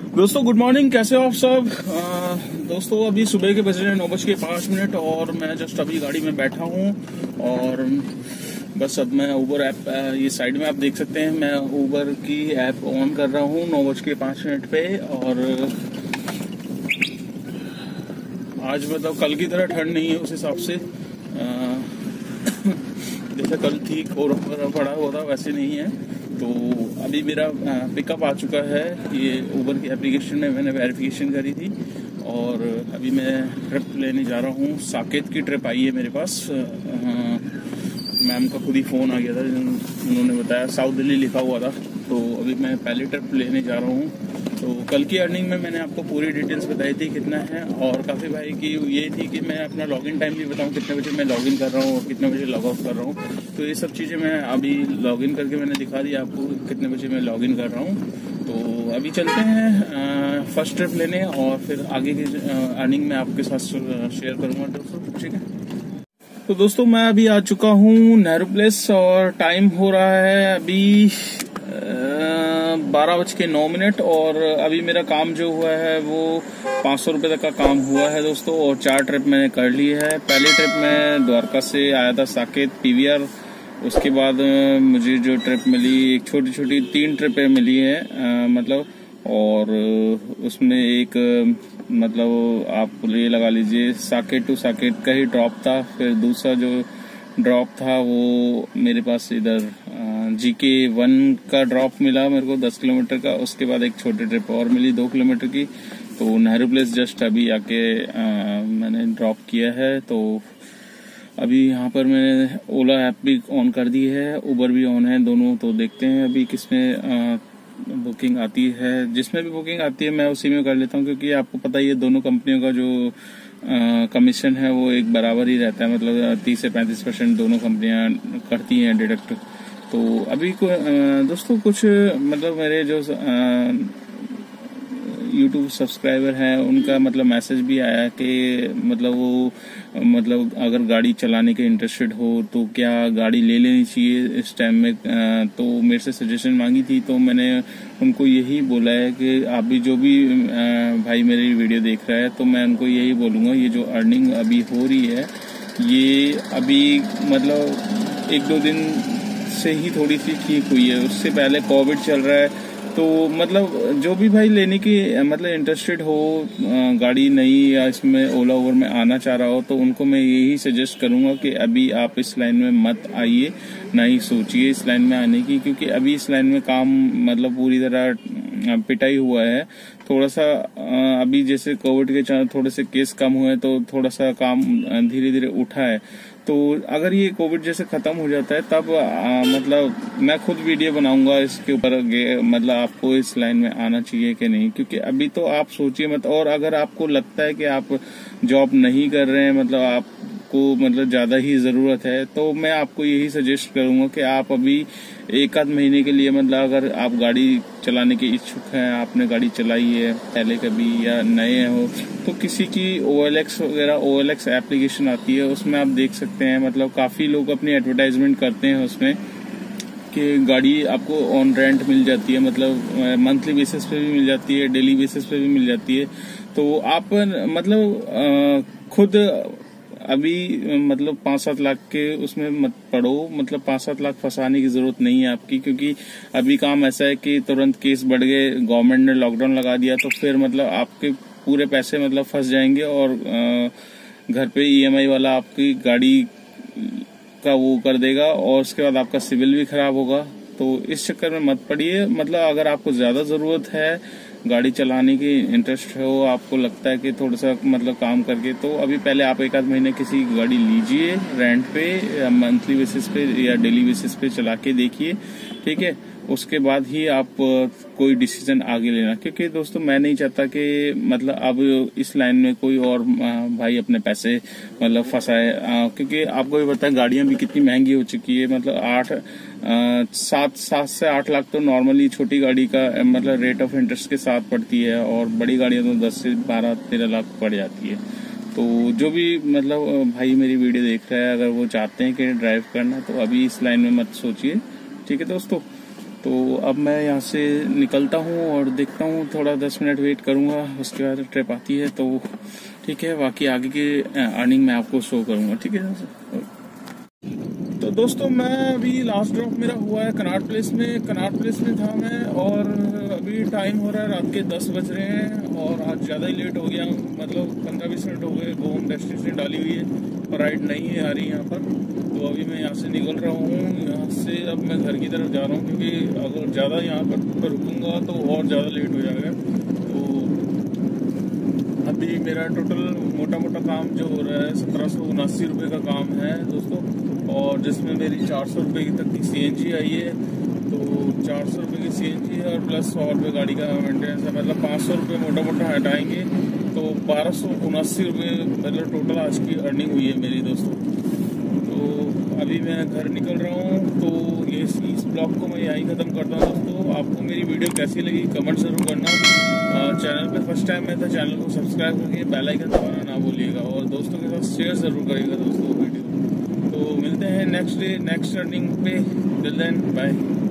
दोस्तों good morning, कैसे हो आप सब। दोस्तों अभी सुबह के बज रहे हैं 9:05 और मैं जस्ट अभी गाड़ी में बैठा हूँ और बस अब मैं ऊबर ऐप, ये साइड में आप देख सकते हैं, मैं ऊबर की ऐप ऑन कर रहा हूँ 9:05 पे। और आज मतलब कल की तरह ठंड नहीं है उस हिसाब से, जैसे कल ठीक और पड़ा हुआ था वैसे नहीं है। तो अभी मेरा पिकअप आ चुका है, ये ऊबर की एप्लीकेशन में मैंने वेरिफिकेशन करी थी और अभी मैं ट्रिप लेने जा रहा हूँ। साकेत की ट्रिप आई है मेरे पास, मैम का खुद ही फ़ोन आ गया था, उन्होंने बताया, साउथ दिल्ली लिखा हुआ था। तो अभी मैं पहले ट्रिप लेने जा रहा हूँ। तो कल की अर्निंग में मैंने आपको पूरी डिटेल्स बताई थी कितना है, और काफ़ी भाई की ये थी कि मैं अपना लॉगिन टाइम भी बताऊँ, कितने बजे मैं लॉगिन कर रहा हूँ और कितने बजे लॉग आउट कर रहा हूँ। तो ये सब चीज़ें मैं अभी लॉगिन करके मैंने दिखा दी आपको कितने बजे मैं लॉगिन कर रहा हूँ। तो अभी चलते हैं फर्स्ट ट्रिप लेने और फिर आगे की अर्निंग मैं आपके साथ शेयर करूँगा दोस्तों, ठीक है। तो दोस्तों मैं अभी आ चुका हूँ नेहरू प्लेस और टाइम हो रहा है अभी 12:09 और अभी मेरा काम जो हुआ है वो 500 रुपये तक का काम हुआ है दोस्तों, और 4 ट्रिप मैंने कर ली है। पहली ट्रिप मैं द्वारका से आया था साकेत पीवीआर, उसके बाद मुझे जो ट्रिप मिली एक छोटी छोटी 3 ट्रिपें मिली है मतलब, और उसमें एक मतलब आप ये लगा लीजिए साकेत टू साकेत का ही ड्रॉप था। फिर दूसरा जो ड्रॉप था वो मेरे पास इधर GK1 का ड्रॉप मिला मेरे को 10 किलोमीटर का। उसके बाद एक छोटी ट्रिप और मिली 2 किलोमीटर की। तो नेहरू प्लेस जस्ट अभी आके मैंने ड्रॉप किया है। तो अभी यहाँ पर मैंने ओला ऐप भी ऑन कर दी है, उबर भी ऑन है दोनों। तो देखते हैं अभी किसमें बुकिंग आती है। जिसमें भी बुकिंग आती है मैं उसी में कर लेता हूँ, क्योंकि आपको पता ही है दोनों कंपनियों का जो कमीशन है वो एक बराबर ही रहता है, मतलब 30 से 35% दोनों कंपनियां करती हैं डिडक्ट। तो अभी दोस्तों कुछ मतलब मेरे जो यूट्यूब सब्सक्राइबर हैं उनका मतलब मैसेज भी आया कि मतलब वो मतलब अगर गाड़ी चलाने के इंटरेस्टेड हो तो क्या गाड़ी ले लेनी चाहिए इस टाइम में। तो मेरे से सजेशन मांगी थी, तो मैंने उनको यही बोला है कि आप भी जो भी भाई मेरी वीडियो देख रहा है, तो मैं उनको यही बोलूँगा, ये जो अर्निंग अभी हो रही है ये अभी मतलब 1-2 दिन से ही थोड़ी सी ठीक हुई है, उससे पहले कोविड चल रहा है। तो मतलब जो भी भाई लेने की मतलब इंटरेस्टेड हो गाड़ी नई या इसमें ओला ओवर में आना चाह रहा हो, तो उनको मैं यही सजेस्ट करूंगा कि अभी आप इस लाइन में मत आइए, ना ही सोचिए इस लाइन में आने की, क्योंकि अभी इस लाइन में काम मतलब पूरी तरह पिटाई हुआ है। थोड़ा सा अभी जैसे कोविड के थोड़े से केस कम हुए तो थोड़ा सा काम धीरे धीरे उठा है। तो अगर ये कोविड जैसे खत्म हो जाता है तब मतलब मैं खुद वीडियो बनाऊंगा इसके ऊपर, मतलब आपको इस लाइन में आना चाहिए कि नहीं, क्योंकि अभी तो आप सोचिए मत। और अगर आपको लगता है कि आप जॉब नहीं कर रहे हैं, मतलब आपको मतलब ज्यादा ही जरूरत है, तो मैं आपको यही सजेस्ट करूंगा कि आप अभी 1-आध महीने के लिए मतलब अगर आप गाड़ी चलाने के इच्छुक हैं, आपने गाड़ी चलाई है पहले कभी या नए हो, तो किसी की OLX वगैरह OLX एप्लीकेशन आती है, उसमें आप देख सकते हैं मतलब काफी लोग अपनी एडवर्टाइजमेंट करते हैं उसमें कि गाड़ी आपको ऑन रेंट मिल जाती है, मतलब मंथली बेसिस पे भी मिल जाती है, डेली बेसिस पे भी मिल जाती है। तो आप मतलब खुद अभी मतलब 5-7 लाख के उसमें मत पड़ो, मतलब 5-7 लाख फंसाने की जरूरत नहीं है आपकी, क्योंकि अभी काम ऐसा है कि तुरंत केस बढ़ गए, गवर्नमेंट ने लॉकडाउन लगा दिया, तो फिर मतलब आपके पूरे पैसे मतलब फंस जाएंगे और घर पे EMI वाला आपकी गाड़ी का वो कर देगा और उसके बाद आपका सिविल भी खराब होगा। तो इस चक्कर में मत पड़िए। मतलब अगर आपको ज्यादा जरूरत है गाड़ी चलाने की, इंटरेस्ट हो, आपको लगता है कि थोड़ा सा मतलब काम करके, तो अभी पहले आप 1-आध महीने किसी गाड़ी लीजिए रेंट पे या मंथली बेसिस पे या डेली बेसिस पे चला के देखिए, ठीक है। उसके बाद ही आप कोई डिसीजन आगे लेना, क्योंकि दोस्तों मैं नहीं चाहता कि मतलब अब इस लाइन में कोई और भाई अपने पैसे मतलब फंसाए, क्योंकि आपको भी पता है गाड़ियां भी कितनी महंगी हो चुकी है। मतलब 7 से 8 लाख तो नॉर्मली छोटी गाड़ी का मतलब रेट ऑफ इंटरेस्ट के साथ पड़ती है, और बड़ी गाड़ियां तो 10 से 12-13 लाख पड़ जाती है। तो जो भी मतलब भाई मेरी वीडियो देख रहा है, अगर वो चाहते हैं कि ड्राइव करना, तो अभी इस लाइन में मत सोचिए, ठीक है दोस्तों। तो अब मैं यहाँ से निकलता हूँ और देखता हूँ, थोड़ा 10 मिनट वेट करूँगा, उसके बाद ट्रिप आती है तो ठीक है, बाकी आगे की अर्निंग मैं आपको शो करूँगा, ठीक है। तो दोस्तों मैं अभी लास्ट ड्रॉप मेरा हुआ है कनाट प्लेस में था मैं, और अभी टाइम हो रहा है रात के 10 बज रहे हैं, और आज ज़्यादा ही लेट हो गया, मतलब 15-20 मिनट हो गए। गो होम डेस्टिनेशन डाली हुई है, राइड नहीं है आ रही यहाँ पर, तो अभी मैं यहाँ से निकल रहा हूँ। यहाँ से अब मैं घर की तरफ जा रहा हूँ, क्योंकि अगर ज़्यादा यहाँ पर रुकूँगा तो और ज़्यादा लेट हो जाएगा। तो अभी मेरा टोटल मोटा काम जो हो रहा है 1779 रुपये का काम है दोस्तों, और जिसमें मेरी 400 रुपये की तक की CNG आई है। तो 400 रुपये की CNG है और प्लस 100 रुपये गाड़ी का मेंटेनेंस है, मतलब 500 रुपये मोटा हटाएंगे तो 1279 रुपये मतलब टोटल आज की अर्निंग हुई है मेरी दोस्तों। तो अभी मैं घर निकल रहा हूँ, तो ये इस ब्लॉग को मैं यहीं ख़त्म करता हूँ दोस्तों। आपको मेरी वीडियो कैसी लगी कमेंट ज़रूर करना। चैनल पे फर्स्ट टाइम है तो चैनल को सब्सक्राइब करके बेल आइकन दबाना ना भूलिएगा, और दोस्तों के साथ शेयर ज़रूर करिएगा दोस्तों वीडियो। तो मिलते हैं नेक्स्ट डे नेक्स्ट अर्निंग पे। Till then bye.